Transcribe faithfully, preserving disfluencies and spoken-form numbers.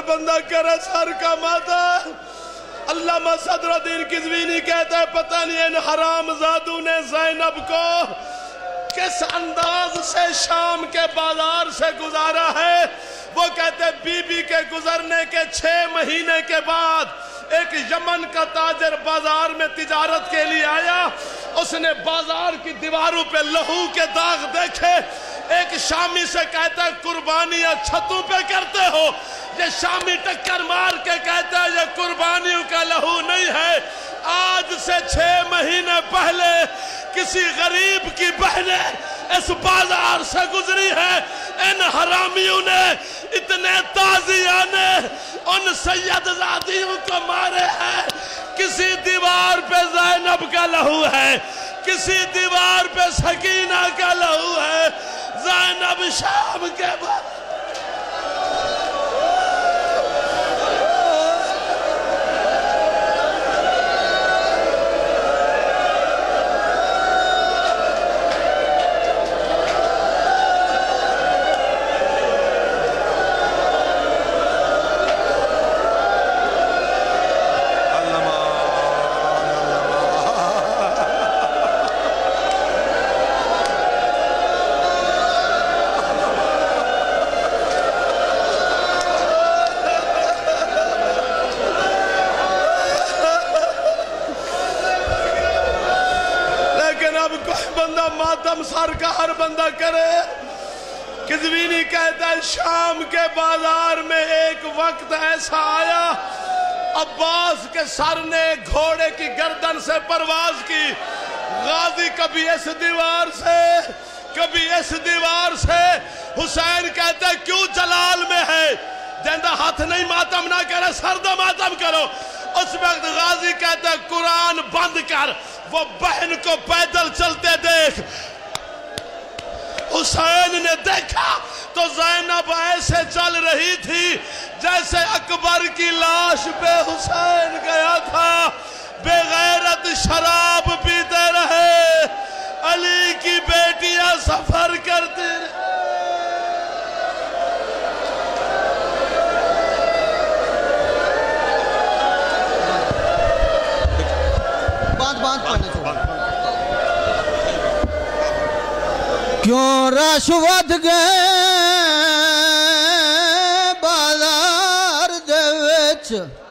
बंदा करे सर का माता। अल्लामा सदरुद्दीन किज़वीनी कहता है पता नहीं इन हराम जादू ने ज़ैनब को किस अंदाज से शाम के बाजार से गुजारा है। वो कहते बीबी के गुजरने के छह महीने के बाद एक यमन का ताजर बाजार में तिजारत के लिए आया। उसने बाजार की दीवारों पे लहू के दाग देखे। एक शामी से कहता है कुर्बानियां छतों पे करते हो। ये शामी टक्कर मार के कहता है ये कुर्बानियों का लहू नहीं है। आज से छह महीने पहले किसी गरीब की बहनें इस बाजार से गुजरी है। इन हरामियों ने इतने ताजियाने उन सैयदजादियों को मारे हैं। किसी दीवार पे ज़ैनब का लहू है, किसी दीवार पे सकीना का लहू है। ज़ैनब शाम के बाद मातम सर का हर बंदा करे। किज़वीनी कहता है शाम के बाजार में एक वक्त ऐसा आया अब्बास के सर ने घोड़े की गर्दन से परवाज की। गाजी कभी इस दीवार से कभी इस दीवार से। हुसैन कहता है क्यों जलाल में है जिंदा हाथ नहीं मातम ना करे सरदा मातम करो। उस वक्त गाजी कहता है कुरान बंद कर। वो बहन को पैदल चलते देख। हुसैन ने देखा तो ज़ैनब ऐसे चल रही थी जैसे अकबर की लाश पे हुसैन गया था। बेगैरत शराब पीते रहे, अली की बेटियां सफर करती रही। क्यों रश्वत गए बाजार दे विच